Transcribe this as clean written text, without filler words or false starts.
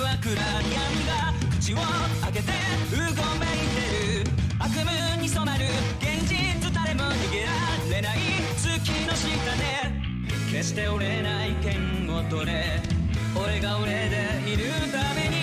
は暗闇が口を開けてうごめいてる。悪夢に染まる現実、誰も逃げられない月の下で決して折れない剣を取れ。俺が俺でいるために